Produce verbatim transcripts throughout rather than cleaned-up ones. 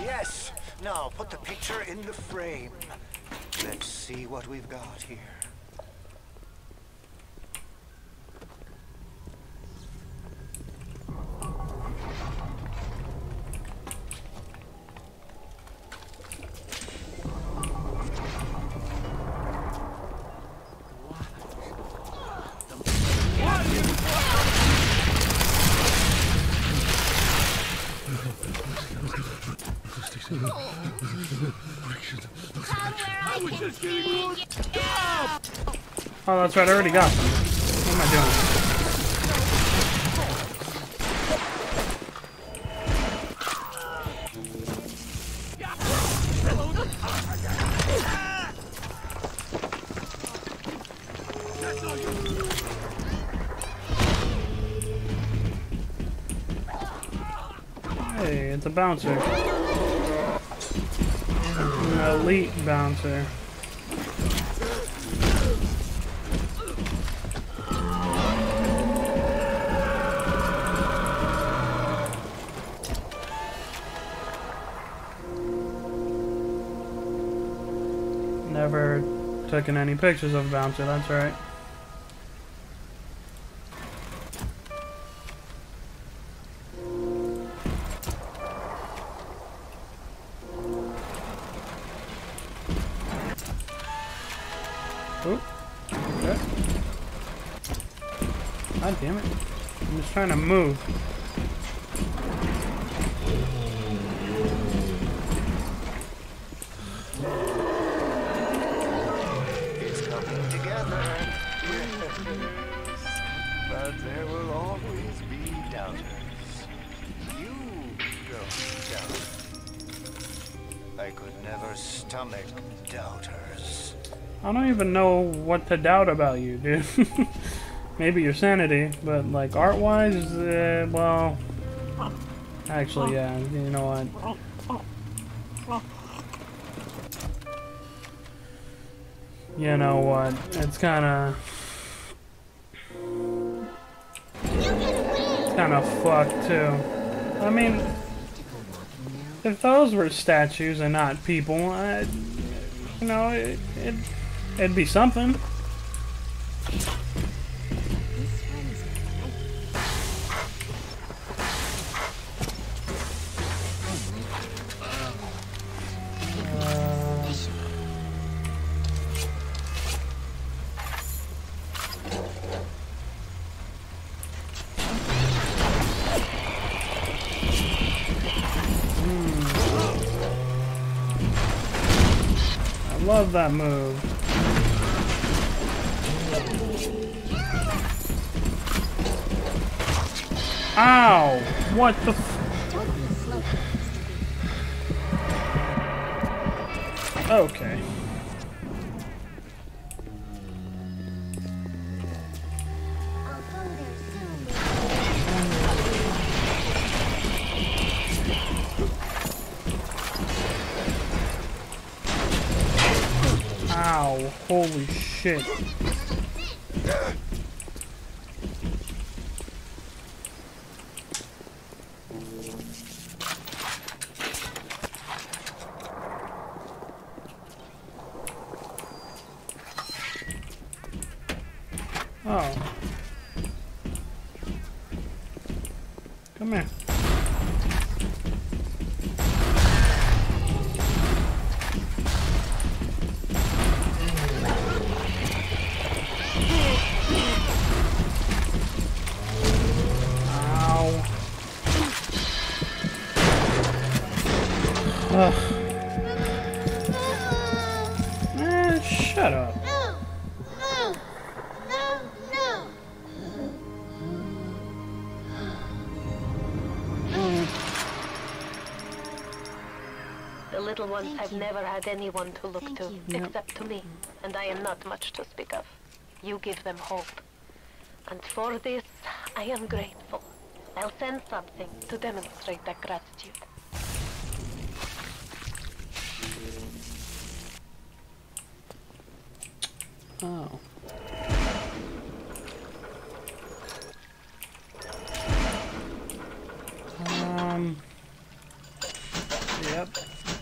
yes. Now put the picture in the frame. Let's see what we've got here. Oh, that's right, I already got them. What am I doing? Hey, it's a bouncer. An elite bouncer. Never taken any pictures of a bouncer, that's right. Oh, okay. God damn it. I'm just trying to move. It's coming together. But there will always be doubters. You don't doubt. I could never stomach doubters. I don't even know what to doubt about you, dude. Maybe your sanity, but like art-wise, uh, well, actually, yeah. You know what? You know what? It's kind of, it's kind of fucked too. I mean, if those were statues and not people, I, you know, it, it it'd be something. Love that move. Ow! What the f- Okay. Ow, holy shit. Oh. Come here. Ugh. Eh, shut up. No! No! No! No! The little ones Thank have you. never had anyone to look Thank to, you. Yep. except to me, and I am not much to speak of. You give them hope. And for this, I am grateful. I'll send something to demonstrate that gratitude. Oh. Um. Yep.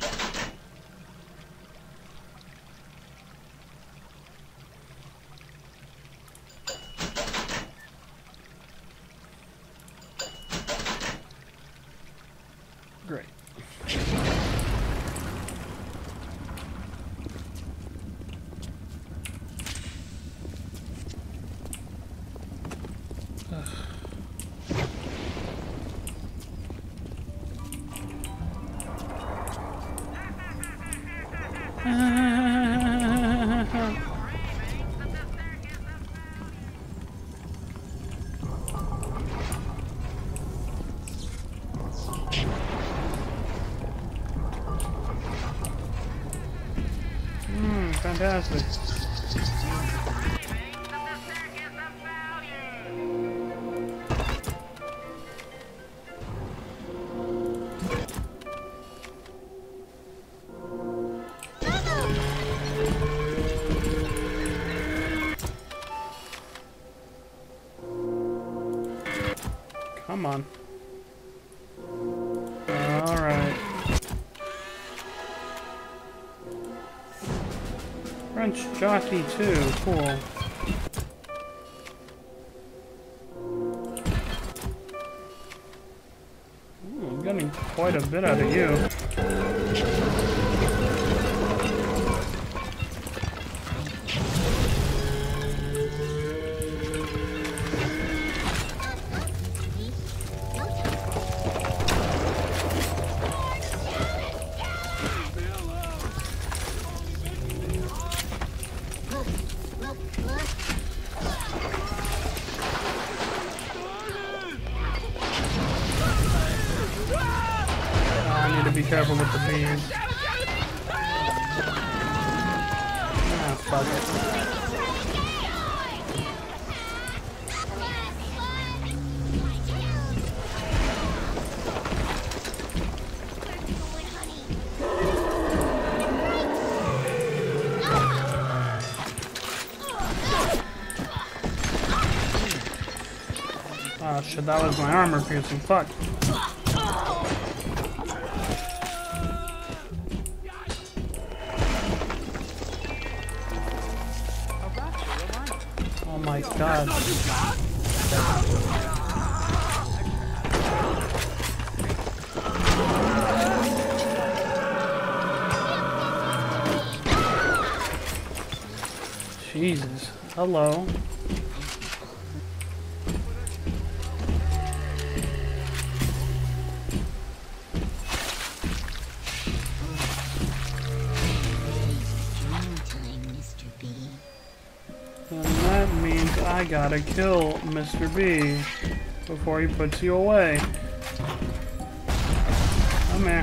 Great. Hmm, fantastic. Come on. All right. French jockey too. Cool. Ooh, I'm getting quite a bit out of you. Be careful with the bees. Ah, fuck it. Oh shit, that was my armor piercing. Fuck. Oh my god. Jesus. Hello. And that means I gotta kill Mister B before he puts you away. Come here.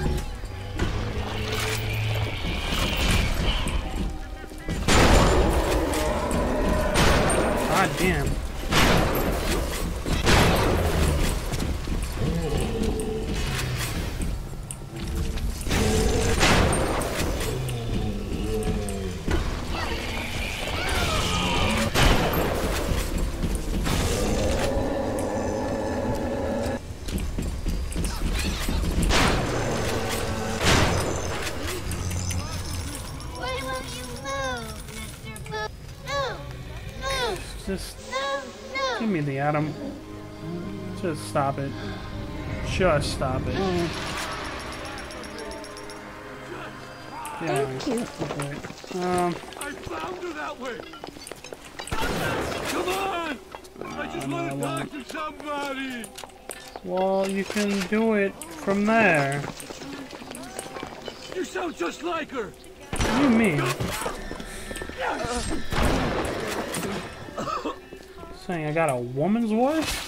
God damn. Just give me the atom. Just stop it. Just stop it. Yeah. Thank you. Okay. Um. I found her that way. Come on! I just want to talk to somebody. Well, you can do it from there. You sound just like her. What do you mean? Saying I got a woman's voice?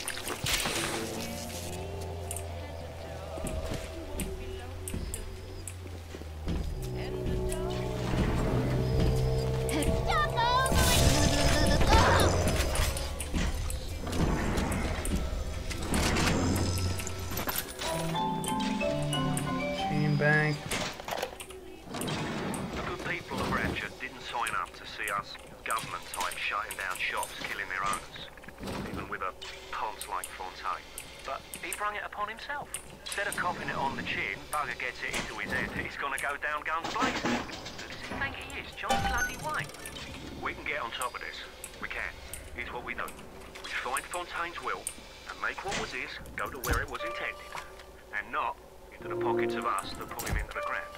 Chain bank. The good people of Rapture didn't sign up to see us government type shutting down shops, killing their owners, even with a ponce like Fontaine. But he brung it upon himself. Instead of copping it on the chin, bugger gets it into his head that he's gonna go down guns blazing. Who does he think he is? John bloody Wayne? We can get on top of this. We can. Here's what we do. We find Fontaine's will and make what was his go to where it was intended. And not into the pockets of us that put him into the ground.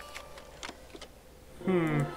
Hmm.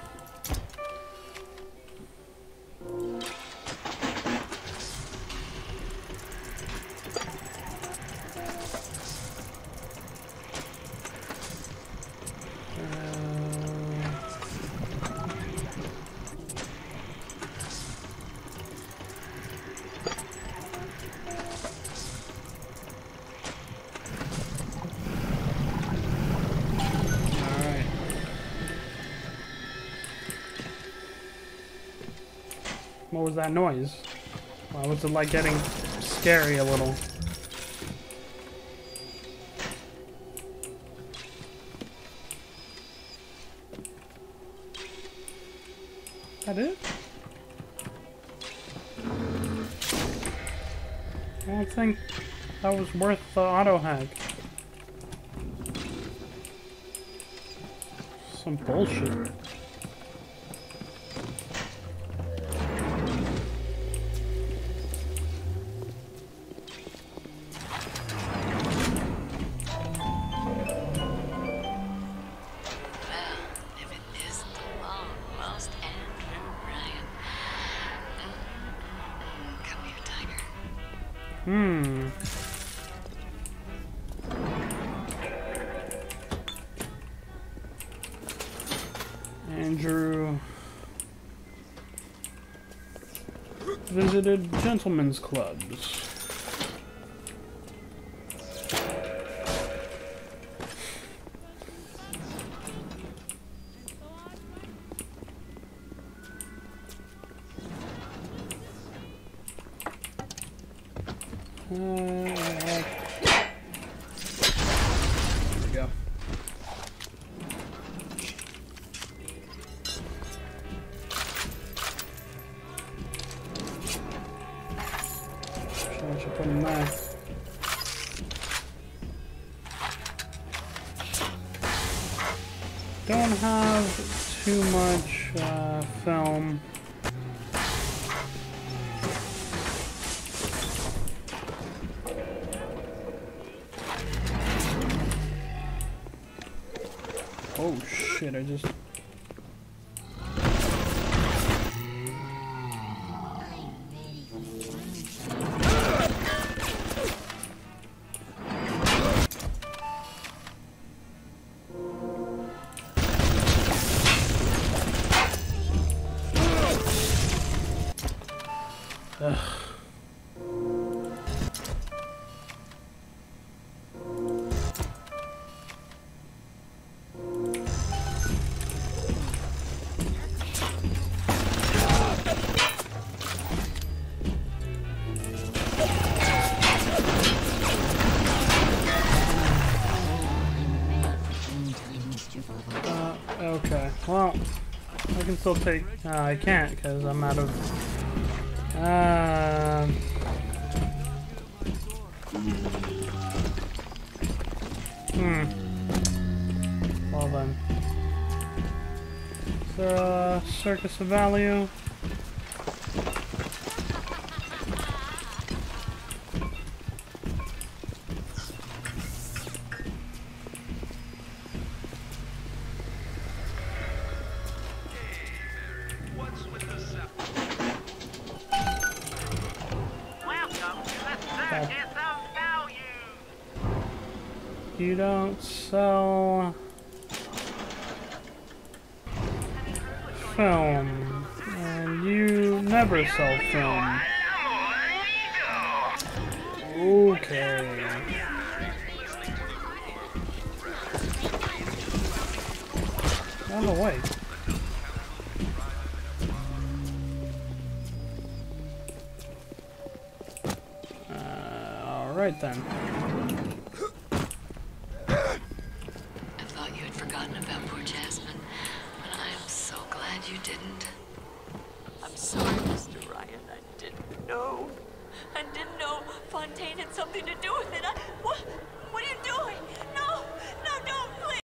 What was that noise? Why was it like getting scary a little? That it? I don't think that was worth the auto hack. Some bullshit. Hmm. Andrew visited gentlemen's clubs. Uh, there we go. So I should put them there. Don't have too much uh, film. Oh shit, I just... Ugh. Uh, okay, well, I can still take, uh, I can't because I'm out of, uh, hmm, well then, is there a Circus of Value? You don't sell film, and you never sell film. Okay. Out of the way. Uh, all right then. Forgotten about poor Jasmine, but I am so glad you didn't. I'm sorry, Mister Ryan. I didn't know. and didn't know Fontaine had something to do with it. I, what? What are you doing? No!